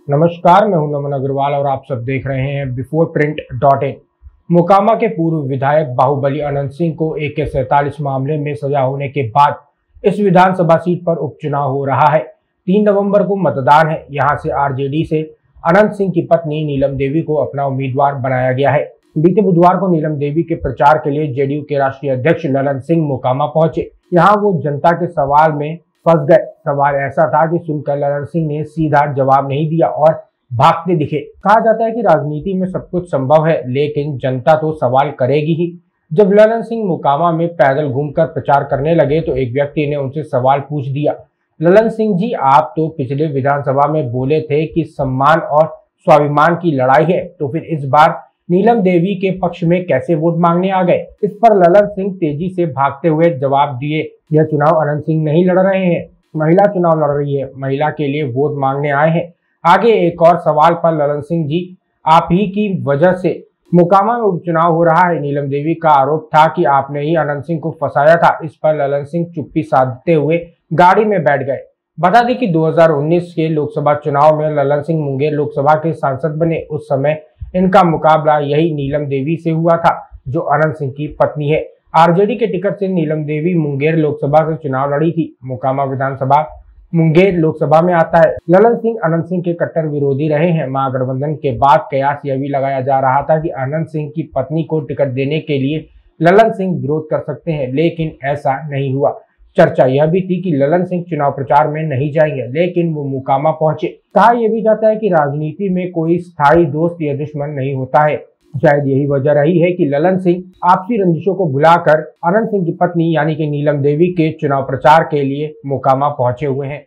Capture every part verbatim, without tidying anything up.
नमस्कार, मैं हूं नमन अग्रवाल और आप सब देख रहे हैं before print dot in. Mokama के पूर्व विधायक बाहुबली अनंत सिंह को ए के सैंतालीस मामले में सजा होने के बाद इस विधानसभा सीट पर उपचुनाव हो रहा है। तीन नवंबर को मतदान है। यहां से आर जे डी से अनंत सिंह की पत्नी नीलम देवी को अपना उम्मीदवार बनाया गया है। बीते बुधवार को नीलम देवी के प्रचार के लिए जे डी यू के राष्ट्रीय अध्यक्ष ललन सिंह मोकामा पहुंचे। यहाँ वो जनता के सवाल में फंस गए। सवाल ऐसा था कि सुनकर ललन सिंह ने सीधा जवाब नहीं दिया और भागते दिखे। कहा जाता है कि राजनीति में सब कुछ संभव है, लेकिन जनता तो सवाल करेगी ही। जब ललन सिंह मोकामा में पैदल घूमकर प्रचार करने लगे तो एक व्यक्ति ने उनसे सवाल पूछ दिया, ललन सिंह जी, आप तो पिछले विधानसभा में बोले थे कि सम्मान और स्वाभिमान की लड़ाई है, तो फिर इस बार नीलम देवी के पक्ष में कैसे वोट मांगने आ गए? इस पर ललन सिंह तेजी से भागते हुए जवाब दिए, यह चुनाव अनंत सिंह नहीं लड़ रहे हैं, महिला चुनाव लड़ रही है, महिला के लिए वोट मांगने आए हैं। आगे एक और सवाल पर ललन सिंह जी, आप ही की वजह से मोकामा में उपचुनाव हो रहा है। नीलम देवी का आरोप था कि आपने ही अनंत सिंह को फंसाया था। इस पर ललन सिंह चुप्पी साधते हुए गाड़ी में बैठ गए। बता दें कि दो हज़ार उन्नीस के लोकसभा चुनाव में ललन सिंह मुंगेर लोकसभा के सांसद बने। उस समय इनका मुकाबला यही नीलम देवी से हुआ था, जो अनंत सिंह की पत्नी है। आर जे डी के टिकट से नीलम देवी मुंगेर लोकसभा से चुनाव लड़ी थी। मोकामा विधानसभा मुंगेर लोकसभा में आता है। ललन सिंह अनंत सिंह के कट्टर विरोधी रहे हैं। महागठबंधन के बाद कयास यह भी लगाया जा रहा था कि अनंत सिंह की पत्नी को टिकट देने के लिए ललन सिंह विरोध कर सकते हैं, लेकिन ऐसा नहीं हुआ। चर्चा यह भी थी कि ललन सिंह चुनाव प्रचार में नहीं जाएंगे, लेकिन वो मोकामा पहुंचे। कहा यह भी जाता है कि राजनीति में कोई स्थायी दोस्त या दुश्मन नहीं होता है। शायद यही वजह रही है कि ललन सिंह आपसी रंजिशों को भुलाकर अनंत सिंह की पत्नी यानी कि नीलम देवी के चुनाव प्रचार के लिए मोकामा पहुंचे हुए हैं।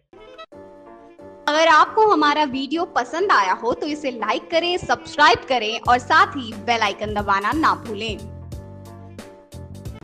अगर आपको हमारा वीडियो पसंद आया हो तो इसे लाइक करें, सब्सक्राइब करें और साथ ही बेल आइकन दबाना ना भूलें।